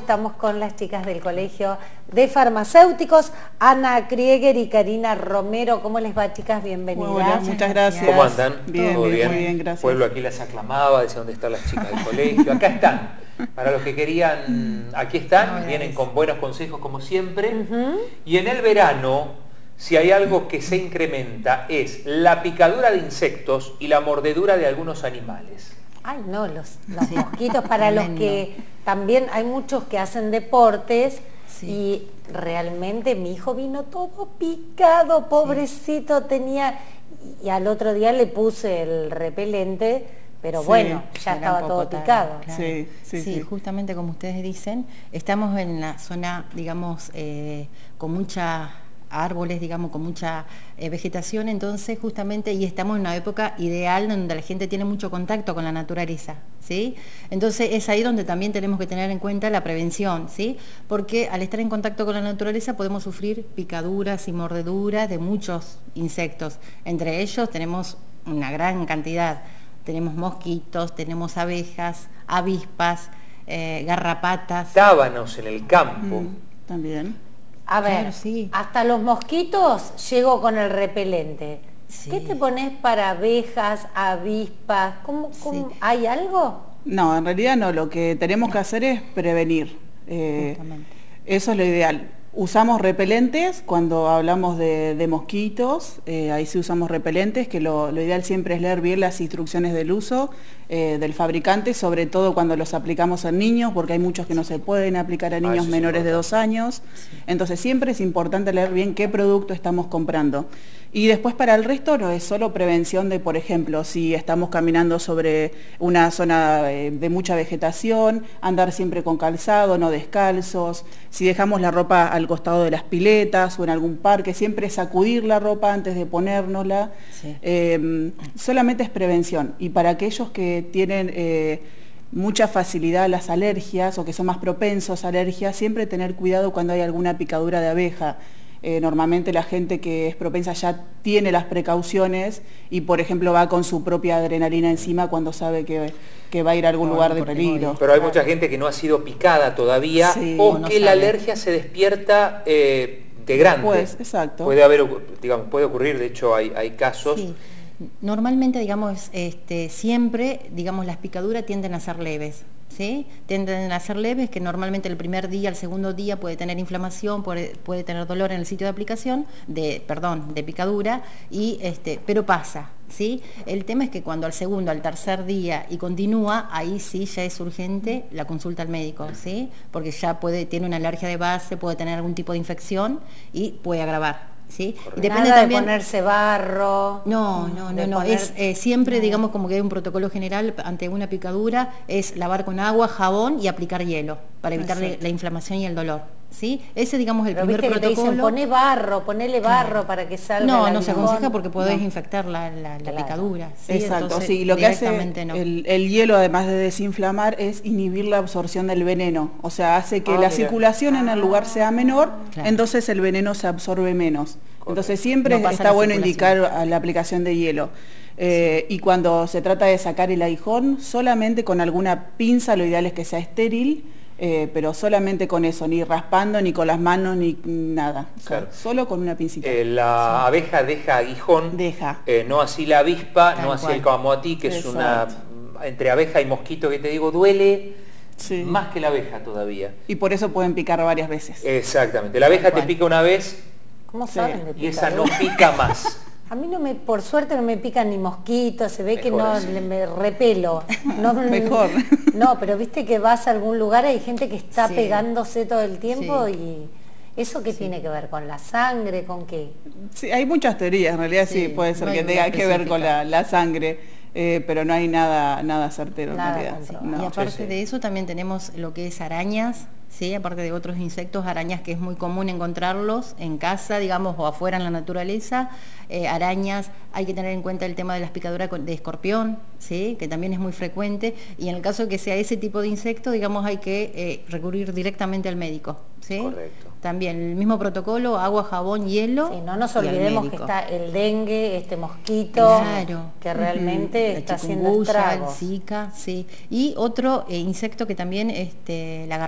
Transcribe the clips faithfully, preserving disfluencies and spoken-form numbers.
Estamos con las chicas del Colegio de Farmacéuticos, Ana Krieger y Karina Romero. ¿Cómo les va, chicas? Bienvenidas. Hola, muchas gracias. ¿Cómo andan? Bien, ¿Todo bien? muy bien, gracias. El pueblo aquí las aclamaba, decía dónde están las chicas del colegio. Acá están. Para los que querían, aquí están, vienen con buenos consejos como siempre. Uh-huh. Y en el verano, si hay algo que se incrementa, es la picadura de insectos y la mordedura de algunos animales. Ay, no, los, los mosquitos, para los que también hay muchos que hacen deportes, sí. Y realmente mi hijo vino todo picado, pobrecito, sí. Tenía, y al otro día le puse el repelente, pero sí, bueno, ya estaba todo tarde, picado. Claro. Sí, sí, sí, sí, justamente como ustedes dicen, estamos en la zona, digamos, eh, con mucha árboles, digamos, con mucha eh, vegetación, entonces justamente, y estamos en una época ideal donde la gente tiene mucho contacto con la naturaleza, ¿sí? Entonces es ahí donde también tenemos que tener en cuenta la prevención, ¿sí? Porque al estar en contacto con la naturaleza podemos sufrir picaduras y mordeduras de muchos insectos, entre ellos tenemos una gran cantidad, tenemos mosquitos, tenemos abejas, avispas, eh, garrapatas. Tábanos en el campo. Mm, también. A ver, claro, sí. Hasta los mosquitos llego con el repelente. Sí. ¿Qué te pones para abejas, avispas? ¿Cómo, cómo? Sí. ¿Hay algo? No, en realidad no. Lo que tenemos que hacer es prevenir. Eh, eso es lo ideal. Usamos repelentes cuando hablamos de, de mosquitos, eh, ahí sí usamos repelentes, que lo, lo ideal siempre es leer bien las instrucciones del uso eh, del fabricante, sobre todo cuando los aplicamos en niños, porque hay muchos que no se pueden aplicar a niños ah, menores de dos años. Sí. Entonces siempre es importante leer bien qué producto estamos comprando. Y después para el resto no es solo prevención de, por ejemplo, si estamos caminando sobre una zona de mucha vegetación, andar siempre con calzado, no descalzos, si dejamos la ropa al costado de las piletas o en algún parque, siempre sacudir la ropa antes de ponérnosla. Sí. Eh, solamente es prevención. Y para aquellos que tienen eh, mucha facilidad a las alergias o que son más propensos a alergias, siempre tener cuidado cuando hay alguna picadura de abeja. Eh, normalmente la gente que es propensa ya tiene las precauciones y, por ejemplo, va con su propia adrenalina encima cuando sabe que, que va a ir a algún no, lugar de peligro. Pero hay mucha gente que no ha sido picada todavía, sí, o no que sabe. La alergia se despierta eh, de grande. Pues, exacto. Puede haber, digamos, puede ocurrir, de hecho hay, hay casos. Sí. Normalmente, digamos, este, siempre, digamos, las picaduras tienden a ser leves. ¿Sí? Tienden a ser leves, que normalmente el primer día, el segundo día puede tener inflamación, puede, puede tener dolor en el sitio de aplicación, de, perdón, de picadura, y, este, pero pasa, ¿sí? El tema es que cuando al segundo, al tercer día y continúa, ahí sí ya es urgente la consulta al médico, ¿sí? Porque ya puede, tiene una alergia de base, puede tener algún tipo de infección y puede agravar. ¿Sí? Y depende Nada también de ponerse barro. No, no, no, no. Poner... Es eh, siempre, no. digamos, como que hay un protocolo general ante una picadura, es lavar con agua, jabón y aplicar hielo para evitar la, la inflamación y el dolor. ¿Sí? Ese, digamos, es el Pero primer viste protocolo. Que te dicen, poné barro, ponele barro claro. para que salga. No, la no se aconseja porque podés no. infectar la, la, la claro. picadura. ¿Sí? Exacto, Entonces, sí, lo que hace no. el, el hielo, además de desinflamar, es inhibir la absorción del veneno. O sea, hace que oh, la mira. circulación en el lugar sea menor, claro. entonces el veneno se absorbe menos. Entonces siempre no está bueno indicar a la aplicación de hielo. Eh, sí. Y cuando se trata de sacar el aguijón, solamente con alguna pinza, lo ideal es que sea estéril, eh, pero solamente con eso, ni raspando, ni con las manos, ni nada. Claro. Solo con una pincita. Eh, la sí. abeja deja aguijón, deja. Eh, no así la avispa, Tal no así cual. el camoatí, que Exacto. es una... Entre abeja y mosquito que te digo, duele... Sí. Más que la abeja todavía. Y por eso pueden picar varias veces. Exactamente. La abeja te pica una vez... ¿Cómo saben de y esa no pica más. A mí no me, por suerte no me pican ni mosquitos, se ve Mejor que no así. le, me repelo. No, Mejor. No, pero viste que vas a algún lugar, hay gente que está sí. pegándose todo el tiempo sí. y ¿eso qué sí. tiene que ver? ¿Con la sangre? ¿Con qué? Sí, hay muchas teorías, en realidad sí, sí puede ser no que tenga que ver con la, la sangre. Eh, pero no hay nada nada certero nada, en realidad. Sí. No. Y aparte sí, sí. de eso también tenemos lo que es arañas, ¿sí? Aparte de otros insectos, arañas que es muy común encontrarlos en casa, digamos, o afuera en la naturaleza. Eh, arañas, hay que tener en cuenta el tema de las picaduras de escorpión, ¿sí? Que también es muy frecuente. Y en el caso de que sea ese tipo de insecto, digamos, hay que eh, recurrir directamente al médico, ¿sí? Correcto. También el mismo protocolo, agua, jabón, hielo. Sí, no nos olvidemos que está el dengue, este mosquito, claro. que realmente uh-huh. está haciendo estragos. El zika, sí. Y otro eh, insecto que también, este, la garrapata,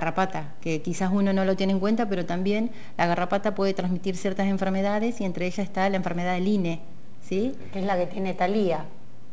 que quizás uno no lo tiene en cuenta, pero también la garrapata puede transmitir ciertas enfermedades y entre ellas está la enfermedad del I N E, ¿sí? Que es la que tiene Thalía.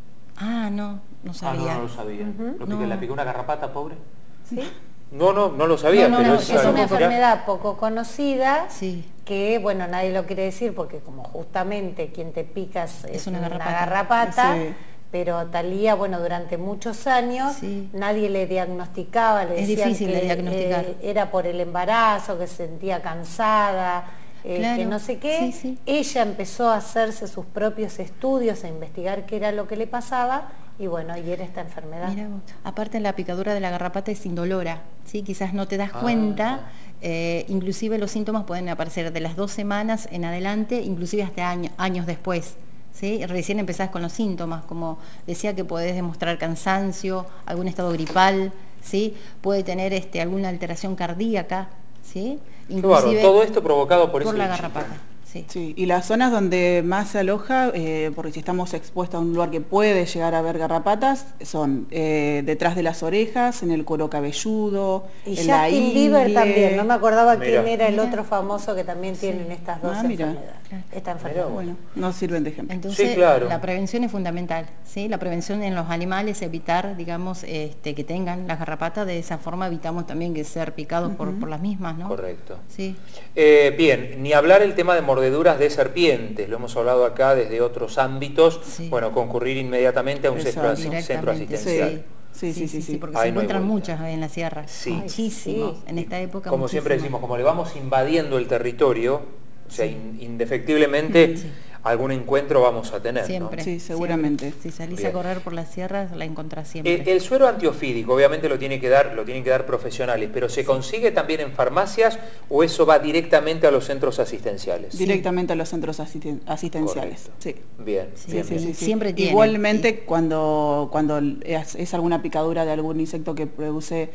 Ah, no, no sabía. Ah, no, no lo sabía. Uh-huh. ¿Lo pica, No. ¿La picó una garrapata, pobre? ¿Sí? No, no, no lo sabía, No, no, pero no, es, Es algo una que- enfermedad poco conocida, Sí. que bueno, nadie lo quiere decir porque como justamente quien te pica es, Es es una una garrapata. garrapata, Sí. pero Thalía, bueno, durante muchos años Sí. nadie le diagnosticaba, le Es decían difícil que de diagnosticar. eh, era por el embarazo, que se sentía cansada, eh, Claro, que no sé qué. sí, sí. Ella empezó a hacerse sus propios estudios, a investigar qué era lo que le pasaba y bueno, y era esta enfermedad. Mira vos. Aparte la picadura de la garrapata es indolora, ¿sí? Quizás no te das Ah. cuenta, eh, inclusive los síntomas pueden aparecer de las dos semanas en adelante, inclusive hasta año- años después. ¿Sí? Recién empezás con los síntomas, como decía que podés demostrar cansancio, algún estado gripal, ¿sí? Puede tener este, alguna alteración cardíaca, ¿sí? Qué bárbaro, todo esto provocado por, por ese la bichito. garrapata. Sí. Sí, y las zonas donde más se aloja, eh, porque si estamos expuestos a un lugar que puede llegar a haber garrapatas, son eh, detrás de las orejas, en el cuero cabelludo, Y en la Justin Bieber ingle. también, no me acordaba Mira. quién era el Mira. otro famoso que también tienen estas dos Ah, mira. enfermedades. Claro. Esta enfermedad. Mirá vos. Bueno, nos sirven de ejemplo. Entonces, Sí, claro. la prevención es fundamental, ¿sí? La prevención en los animales, evitar, digamos, este, que tengan las garrapatas, de esa forma evitamos también que ser picados por, por las mismas, ¿no? Correcto. Sí. Eh, bien, ni hablar el tema de mordeduras de serpientes, lo hemos hablado acá desde otros ámbitos, Sí. bueno, concurrir inmediatamente a un centro, Exacto. asi- centro Directamente, asistencial. Sí, sí, sí, sí. porque Ahí se no hay encuentran vuelta. muchas en la sierra, Sí. muchísimos, Sí. en esta época Como siempre muchísimos. decimos, como le vamos invadiendo el territorio, o sea, in- indefectiblemente Sí. algún encuentro vamos a tener, ¿no? Siempre. Sí, seguramente. siempre. Si salís Bien. a correr por las sierras, la encontrás siempre. El, el suero antiofídico, obviamente lo tiene que dar, lo tienen que dar profesionales, pero ¿se consigue también en farmacias o eso va directamente a los centros asistenciales? Directamente a los centros asisten- asistenciales. Correcto. Sí. Bien, Sí, bien, Sí, bien. sí, sí. Siempre tienen, Igualmente, sí. cuando, cuando es, es alguna picadura de algún insecto que produce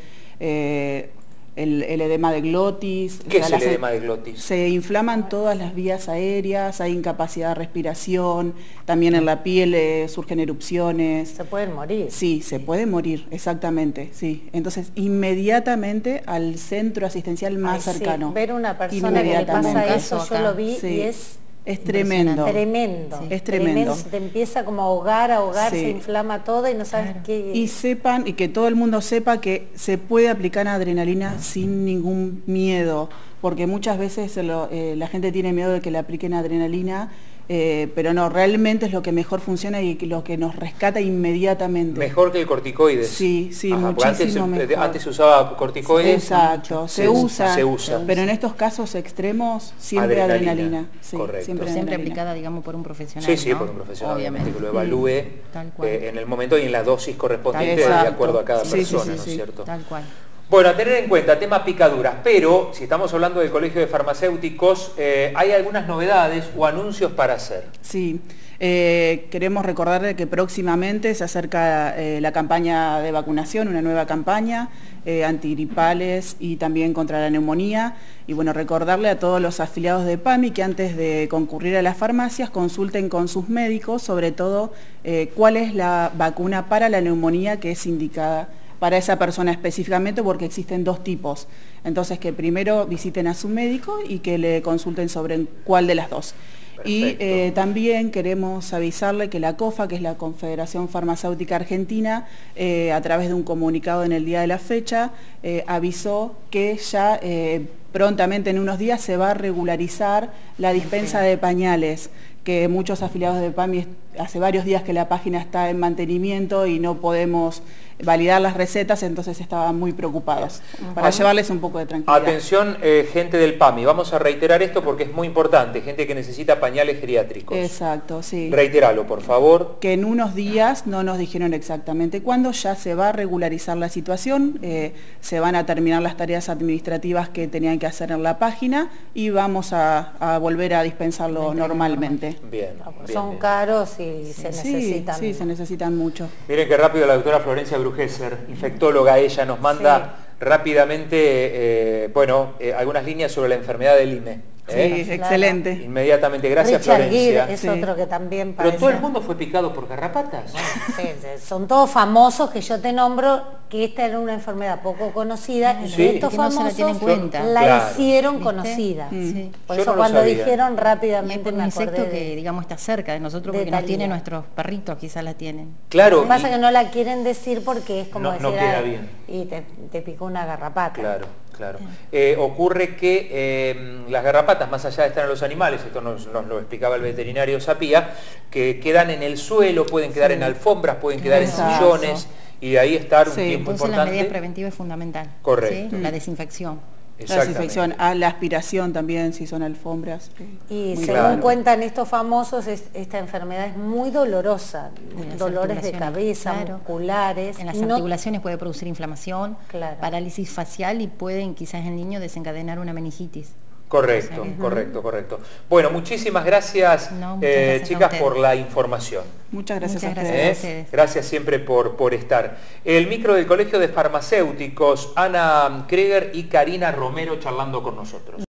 eh, el, el edema de glotis. ¿Qué o sea, es el las- edema de glotis? Se inflaman todas las vías aéreas, hay incapacidad de respiración, también en la piel eh, surgen erupciones. Se pueden morir. Sí, se puede morir, exactamente, sí. Entonces, inmediatamente al centro asistencial más Ay, sí, cercano. ver una persona que le Inmediatamente. pasa Un eso, caso yo acá. lo vi Sí. y es Es tremendo. tremendo. Sí. Es tremendo. Se te empieza como a ahogar, a ahogar, Sí. se inflama todo y no sabes Claro. qué. Y sepan, y que todo el mundo sepa que se puede aplicar adrenalina sin ningún miedo, porque muchas veces se lo- eh, la gente tiene miedo de que le apliquen adrenalina, eh, pero no, realmente es lo que mejor funciona y que- lo que nos rescata inmediatamente. Mejor que el corticoides. Sí, sí, Ajá, porque antes, muchísimo se- mejor. antes se usaba corticoides. Exacto, se, Se usa, usa, se usa. pero en estos casos extremos siempre Adrenalina, adrenalina. Sí, correcto. siempre Pero siempre adrenalina. aplicada, digamos, por un profesional. Sí, sí, ¿no? por un profesional, obviamente, Obviamente. que lo evalúe Tal cual. eh, en el momento y en la dosis correspondiente de Exacto. acuerdo a cada Sí, sí, persona, sí, ¿no es sí. cierto? Tal cual. Bueno, a tener en cuenta, tema picaduras, pero si estamos hablando del Colegio de Farmacéuticos, eh, hay algunas novedades o anuncios para hacer. Sí, eh, queremos recordarle que próximamente se acerca eh, la campaña de vacunación, una nueva campaña eh, antigripales y también contra la neumonía. Y bueno, recordarle a todos los afiliados de PAMI que antes de concurrir a las farmacias consulten con sus médicos, sobre todo eh, cuál es la vacuna para la neumonía que es indicada para esa persona específicamente, porque existen dos tipos. Entonces, que primero visiten a su médico y que le consulten sobre cuál de las dos. Y Perfecto. eh, también queremos avisarle que la COFA, que es la Confederación Farmacéutica Argentina, eh, a través de un comunicado en el día de la fecha, eh, avisó que ya eh, prontamente, en unos días, se va a regularizar la dispensa de pañales, que muchos afiliados de PAMI hace varios días que la página está en mantenimiento y no podemos validar las recetas, entonces estaban muy preocupados, para llevarles un poco de tranquilidad. Atención, eh, gente del PAMI, vamos a reiterar esto porque es muy importante, gente que necesita pañales geriátricos. Exacto, sí. Reiteralo, por favor. Que en unos días, no nos dijeron exactamente cuándo, ya se va a regularizar la situación, eh, se van a terminar las tareas administrativas que tenían que hacer en la página y vamos a, a volver a dispensarlo normalmente. Bien, bien, Son bien. caros y se Sí, necesitan. sí, se necesitan mucho. Miren qué rápido la doctora Florencia Brugesser, infectóloga, ella nos manda rápidamente, eh, bueno, eh, algunas líneas sobre la enfermedad del I M E. ¿Eh? Sí, excelente. Inmediatamente, gracias Richard Florencia. Gere es sí. otro que también Pero parece... todo el mundo fue picado por garrapatas. Sí, sí, son todos famosos que yo te nombro, que esta era una enfermedad poco conocida y sí. estos que no famosos se la, tienen en cuenta. la Claro. hicieron ¿Viste? conocida. Sí. Por Yo eso no lo cuando sabía. dijeron Y rápidamente por un me acordé insecto de- que digamos está cerca de nosotros de porque nos Thalía. tienen nuestros perritos, quizás la tienen. Claro. Lo que pasa y- es que no la quieren decir porque es como No- no decir, queda "Ay, bien". y te, te picó una garrapata. Claro, claro. Eh, ocurre que eh, las garrapatas, más allá de estar en los animales, esto nos, nos lo explicaba el veterinario Sapía, que quedan en el suelo, pueden quedar en alfombras, pueden quedar en Exacto. sillones y de ahí estar un Sí. tiempo Entonces la importante. medida preventiva es fundamental. Correcto. ¿sí? La desinfección. La Exactamente. desinfección, ah, la aspiración también, si son alfombras. Y Muy según claro. cuentan estos famosos, es- esta enfermedad es muy dolorosa, En las dolores de articulaciones, cabeza, claro. musculares. En las no- articulaciones puede producir inflamación, Claro. parálisis facial y pueden quizás en el niño desencadenar una meningitis. Correcto, Sí. correcto, correcto. Bueno, muchísimas gracias, No, muchas eh, gracias a chicas, ustedes. por la información. Muchas gracias Muchas a gracias. ustedes. ¿Eh? ustedes. Gracias siempre por, por estar. El micro del Colegio de Farmacéuticos, Ana Krieger y Karina Romero charlando con nosotros.